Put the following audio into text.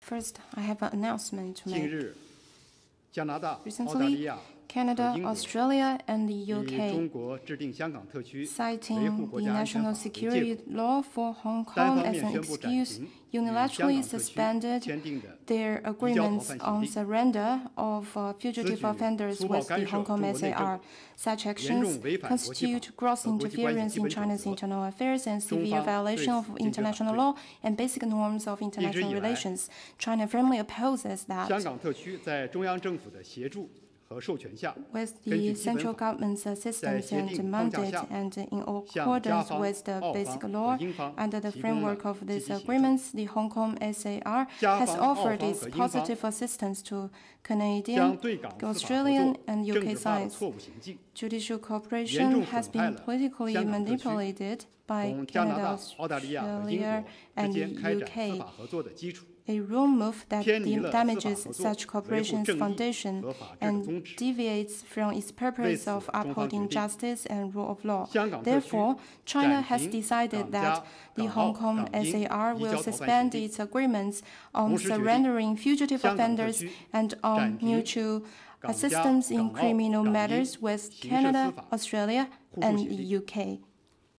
First, I have an announcement to 近 make. 日，加拿大、澳大利 Recently, 亚 Canada, 和英国 Australia, and the 以 UK 中国制定香港特区维护 citing 国 the 家安全法 national 为借 security 口， law for Hong 单 Kong 方 as 面 an 宣布暂 excuse, 停与香 unilaterally 港特区 suspended 签订的 their 移交逃 agreements 犯协 on 定， surrender of 此 fugitive 举 offenders 粗暴 with the 干涉 Hong 中 Kong 国内政， SAR. Such 严 actions 重违反国际法 constitute gross 和国际关系 interference 基 in 本准 China's 则。 internal affairs and 中 severe 方对 violation 此 of 坚决反 international 对。 law and basic norms of 一直 international 以来， relations. China firmly opposes 香 that. 港特区在中央政府的协助和授权下， With 根据 the 基本 central 法， government's 在 assistance 协 and 定框架 mandate 下， and in 向甲 accordance 方、 with the 澳 basic 方 law, 和英方 under the 提供了 framework of 积 these 极协助。 agreements, the Hong Kong SAR 甲 has 方、澳 offered 方 its 和英方 positive assistance to 将 Canadian, 对港司法合 Australian, 作 and 政 UK 治化的 sides. 错误行径， Judicial 严 cooperation 重 has 损害 been 了 politically 香港特区 manipulated by 同加拿 Canada, 大、澳大利亚和英 Australia, 国之 and 间 the 开展司 UK. 法合作的基础， A rule move that 偏离了司法 damages 合作 such 维护 cooperation's 正义 foundation 和法治的宗 and 旨。 deviates from its 为 purpose 此， of 中方决 upholding 定 justice and rule of law. 香港特区 Therefore, China 暂 has 停 decided 港 that 加、 the 港 Hong 澳、 Kong 港英 SAR 移 will 交逃犯协 suspend 定， its agreements on 同时决定 surrendering fugitive 香港特 offenders 区 and on 暂停 mutual 港加、 assistance in 港澳、 criminal 港英 matters with 刑事司 Canada, 法 Australia, 互助 and 协 the 定。 UK.